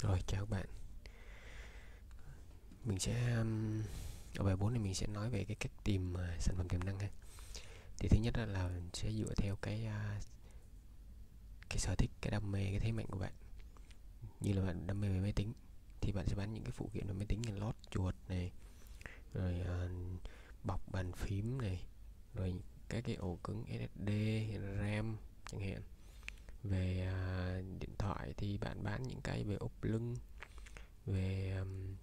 Rồi, chào các bạn. Mình sẽ ở bài 4 này mình sẽ nói về cái cách tìm sản phẩm tiềm năng ha. Thì thứ nhất là sẽ dựa theo cái sở thích, cái đam mê, cái thế mạnh của bạn. Như là bạn đam mê về máy tính thì bạn sẽ bán những cái phụ kiện về máy tính như lót chuột này, rồi bọc bàn phím này, rồi các cái ổ cứng SSD, RAM chẳng hạn. Về điện thoại thì bạn bán những cái về ốp lưng, về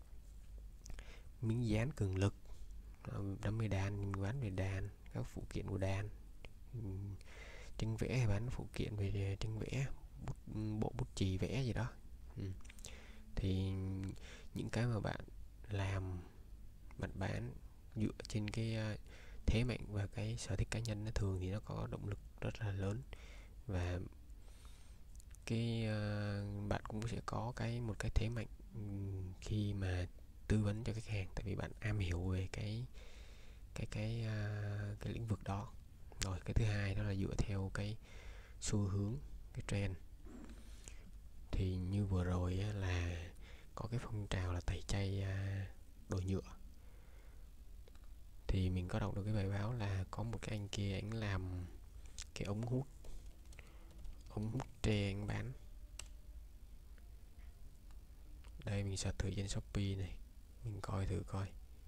miếng dán cường lực. Đam mê đàn mình bán về đàn, các phụ kiện của đàn. Tranh vẽ thì bán phụ kiện về tranh vẽ, bộ bút chì vẽ gì đó. Thì những cái mà bạn làm, bạn bán dựa trên cái thế mạnh và cái sở thích cá nhân, nó thường thì nó có động lực rất là lớn. Và cái bạn cũng sẽ có một cái thế mạnh khi mà tư vấn cho khách hàng, tại vì bạn am hiểu về cái lĩnh vực đó. Rồi cái thứ hai đó là dựa theo cái xu hướng, cái trend. Thì như vừa rồi là có cái phong trào là tẩy chay đồ nhựa, thì mình có đọc được cái bài báo là có một cái anh kia anh làm cái ống hút tre anh bán. Đây mình search thử trên Shopee này, mình coi thử coi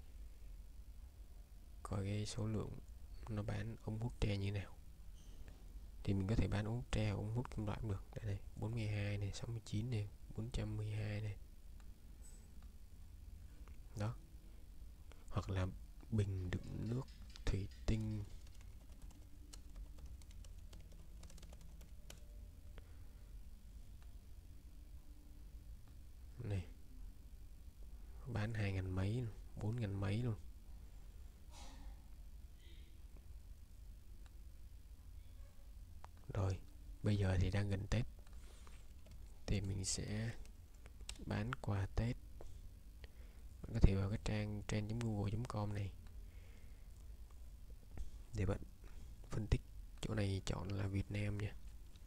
cái số lượng nó bán ống hút tre như thế nào. Thì mình có thể bán ống hút tre, ống hút kim loại cũng được. Đây này, 42 này, 69 này, 412 này. Đó. Hoặc là bình đựng nước thủy tinh. Này. Bán 2.000 mấy, 4.000 mấy luôn. Rồi, bây giờ thì đang gần Tết, thì mình sẽ bán quà Tết. Bạn có thể vào cái trang trend.google.com này để bạn phân tích. Chỗ này chọn là Việt Nam nha.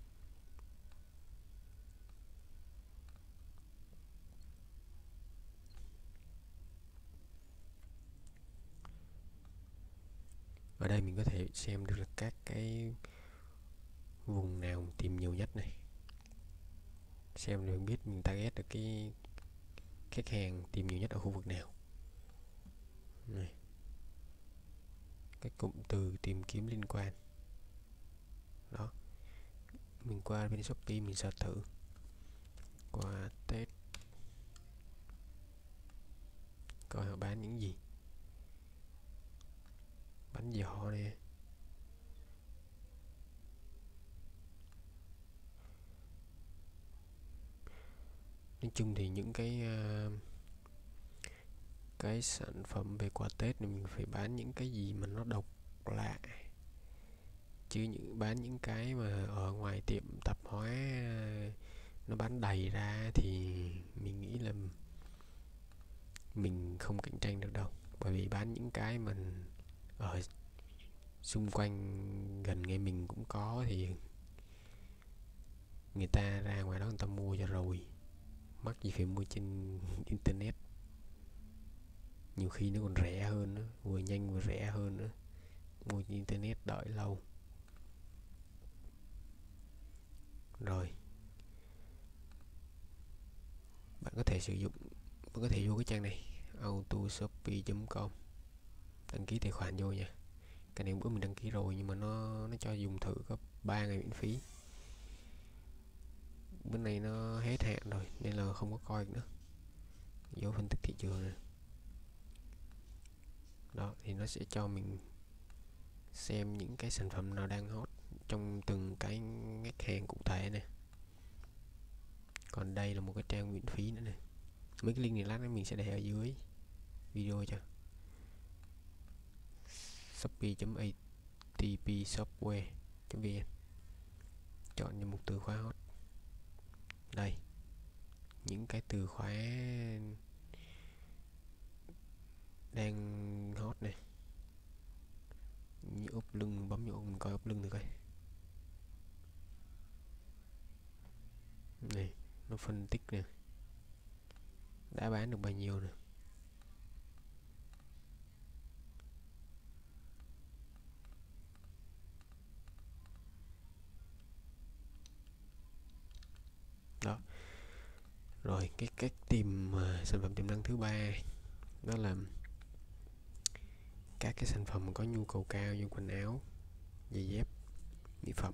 Ở đây mình có thể xem được các cái vùng nào tìm nhiều nhất này, xem để mình biết mình target được cái khách hàng tìm nhiều nhất ở khu vực nào này. Cái cụm từ tìm kiếm liên quan đó, mình qua bên Shopee mình search thử qua Tết coi họ bán những gì. Bánh giò nè, nói chung thì những cái sản phẩm về quà Tết này mình phải bán những cái gì mà nó độc lạ, chứ bán những cái mà ở ngoài tiệm tạp hóa nó bán đầy ra thì mình nghĩ là mình không cạnh tranh được đâu. Bởi vì bán những cái mình ở xung quanh gần ngay mình cũng có, thì người ta ra ngoài đó người ta mua cho rồi, mắc gì phải mua trên internet. Nhiều khi nó còn rẻ hơn nữa, vừa nhanh vừa rẻ hơn nữa. Mua trên internet đợi lâu. Rồi bạn có thể vô cái trang này autoshopee.com, đăng ký tài khoản vô nha. Cái này bữa mình đăng ký rồi nhưng mà nó cho dùng thử có 3 ngày miễn phí. Bữa nay nó hết hạn rồi nên là không có coi nữa. Vô phân tích thị trường này. Đó thì nó sẽ cho mình xem những cái sản phẩm nào đang hot trong từng cái ngách hàng cụ thể nè. Còn đây là một cái trang miễn phí nữa nè. Mấy cái link này lát nữa mình sẽ để ở dưới video cho. shopee.atpsoftware.vn, chọn như một từ khóa hot. Đây, những cái từ khóa đang hot này, như ốp lưng, bấm vô mình coi ốp lưng được coi. Này, nó phân tích nè, đã bán được bao nhiêu nè. Đó. Rồi cái cách tìm sản phẩm tiềm năng thứ ba đó là các cái sản phẩm có nhu cầu cao như quần áo, giày dép, mỹ phẩm.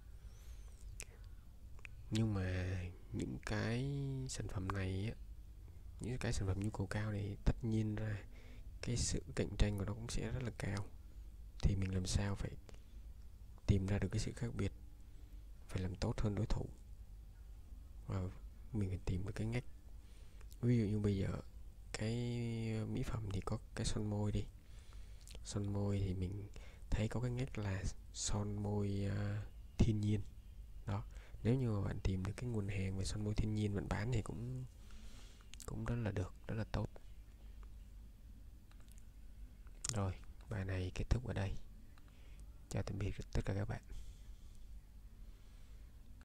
Nhưng mà những cái sản phẩm này á, những cái sản phẩm nhu cầu cao này tất nhiên ra cái sự cạnh tranh của nó cũng sẽ rất là cao. Thì mình làm sao phải tìm ra được cái sự khác biệt, phải làm tốt hơn đối thủ, và mình phải tìm được cái ngách. Ví dụ như bây giờ cái mỹ phẩm thì có cái son môi đi. Son môi thì mình thấy có cái ngách là son môi thiên nhiên. Đó, nếu như mà bạn tìm được cái nguồn hàng về son môi thiên nhiên bạn bán thì cũng rất là được, rất là tốt. Rồi, bài này kết thúc ở đây. Chào tạm biệt tất cả các bạn.